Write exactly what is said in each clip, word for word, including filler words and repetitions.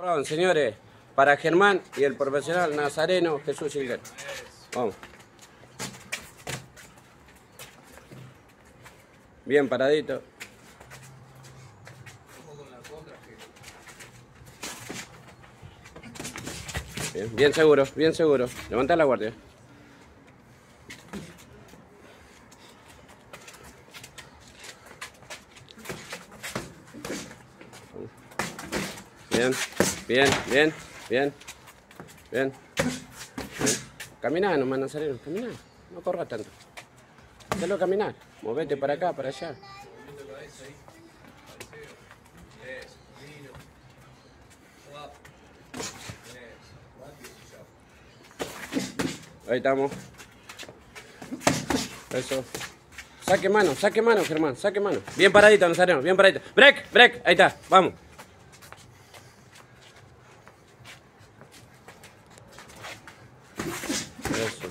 Perdón, señores, para Germán y el profesional nazareno Jesús Silguero. Vamos. Bien paradito. Bien, bien seguro, bien seguro. Levanta la guardia. Bien, bien, bien, bien, bien, bien. Caminá nomás, Nazareno, caminá. No corras tanto. Déjalo caminar. Movete para acá, para allá. Ahí estamos. Eso. Saque mano, saque mano, Germán, saque mano. Bien paradito, Nazareno, bien paradito. Break, break, ahí está, vamos. Eso.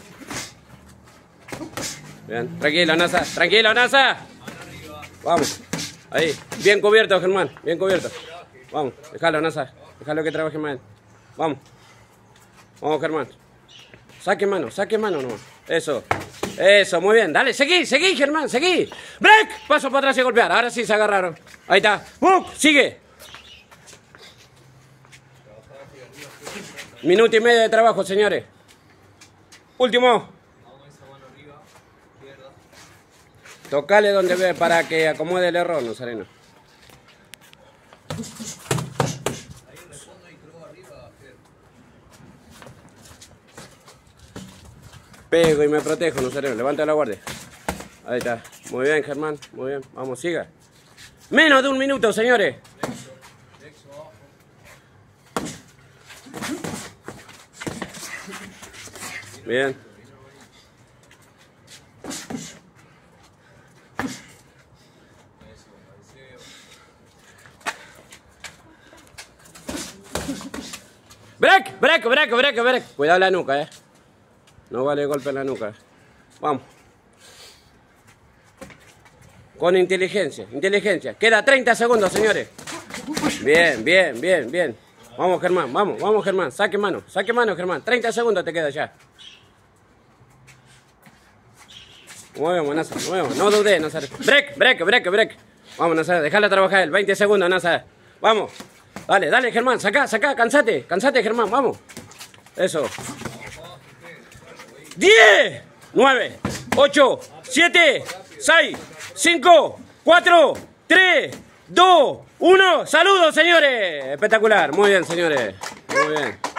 Bien, tranquilo, Nasa, tranquilo, Nasa. Vamos, ahí, bien cubierto, Germán, bien cubierto. Vamos, déjalo, Nasa, déjalo que trabaje más. Vamos, vamos, Germán. Saque mano, saque mano nomás. Eso, eso, muy bien. Dale, seguí, seguí, Germán, seguí. Break, paso para atrás y golpear. Ahora sí se agarraron. Ahí está. ¡Buk! Sigue. Minuto y medio de trabajo, señores. Último. Tocale donde ve para que acomode el error, Nazareno. Pego y me protejo, Nazareno. Levanta la guardia. Ahí está. Muy bien, Germán. Muy bien. Vamos, siga. Menos de un minuto, señores. Bien. Break, break, break, break, break. Cuidado la nuca, eh. No vale golpe en la nuca. Vamos. Con inteligencia, inteligencia. Queda treinta segundos, señores. Bien, bien, bien, bien. Vamos, Germán, vamos, vamos, Germán. Saque mano, saque mano, Germán. treinta segundos te queda ya. Movemos, Nazar, movemos. No dudé, Nazar. Break, break, break, break. Vamos, Nazar, dejala trabajar él. veinte segundos, Nazar. Vamos. Dale, dale, Germán. Sacá, sacá, cansate. Cansate, Germán, vamos. Eso. diez, nueve, ocho, siete, seis, cinco, cuatro, tres, dos, uno. ¡Saludos, señores! Espectacular. Muy bien, señores. Muy bien.